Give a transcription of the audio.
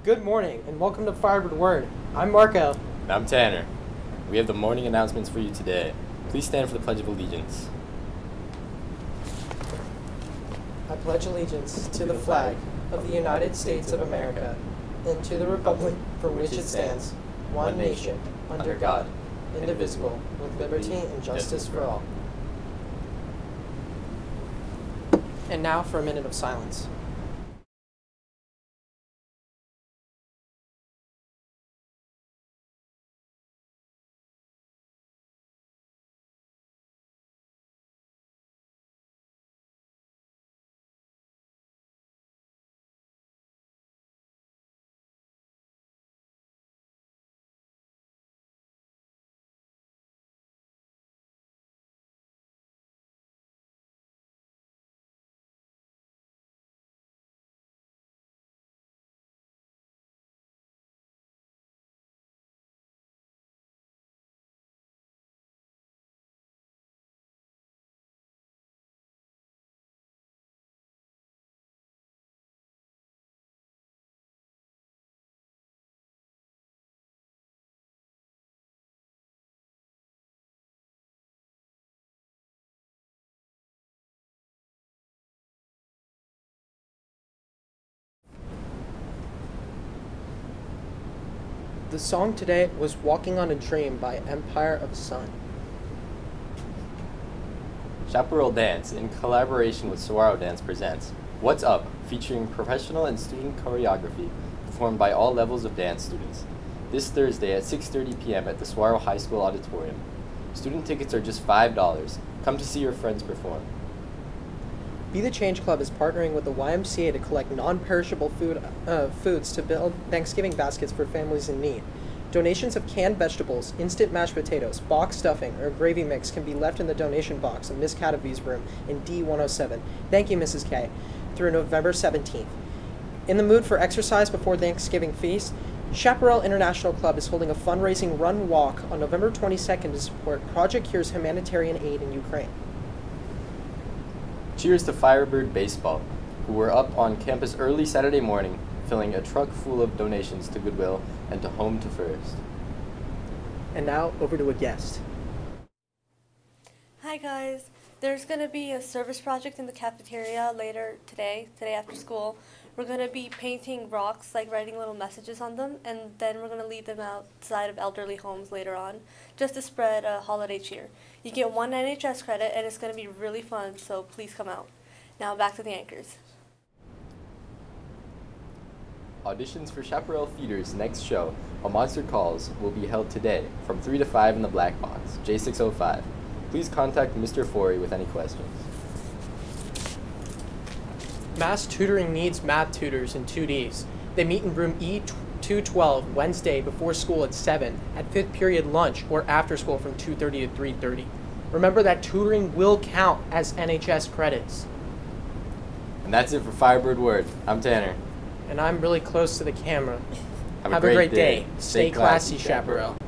Good morning and welcome to Firebird Word. I'm Marco. And I'm Tanner. We have the morning announcements for you today. Please stand for the Pledge of Allegiance. I pledge allegiance to the flag of the United States of America and to the republic for which it stands, one nation, under God, indivisible, with liberty and justice for all. And now for a minute of silence. The song today was Walking on a Dream by Empire of Sun. Chaparral Dance, in collaboration with Saguaro Dance, presents What's Up, featuring professional and student choreography performed by all levels of dance students. This Thursday at 6:30 p.m. at the Saguaro High School Auditorium. Student tickets are just $5. Come to see your friends perform. Be the Change Club is partnering with the YMCA to collect non-perishable foods to build Thanksgiving baskets for families in need. Donations of canned vegetables, instant mashed potatoes, box stuffing, or gravy mix can be left in the donation box in Ms. Cadavy's room in D107. Thank you, Mrs. K. Through November 17th. In the mood for exercise before Thanksgiving feast, Chaparral International Club is holding a fundraising run walk on November 22nd to support Project Cure's humanitarian aid in Ukraine. Cheers to Firebird Baseball, who were up on campus early Saturday morning, filling a truck full of donations to Goodwill and to Home to First. And now, over to a guest. Hi guys, there's going to be a service project in the cafeteria later today after school. We're going to be painting rocks, like writing little messages on them, and then we're going to leave them outside of elderly homes later on, just to spread a holiday cheer. You get 1 NHS credit, and it's going to be really fun, so please come out. Now back to the anchors. Auditions for Chaparral Theater's next show, A Monster Calls, will be held today from 3 to 5 in the Black Box, J605. Please contact Mr. Forey with any questions. Mass Tutoring needs math tutors in 2Ds. They meet in room E212 Wednesday before school at 7, at 5th period lunch, or after school from 2:30 to 3:30. Remember that tutoring will count as NHS credits. And that's it for Firebird Word. I'm Tanner. And I'm really close to the camera. Have a great day. Stay classy, Chaparral.